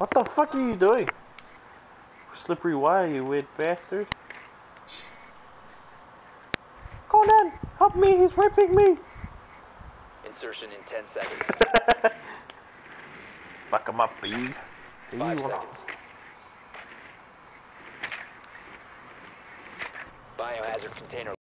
What the fuck are you doing? Slippery wire, you weird bastard. Conan, help me, he's raping me! Insertion in 10 seconds. Fuck him up, baby. 5 seconds. Biohazard container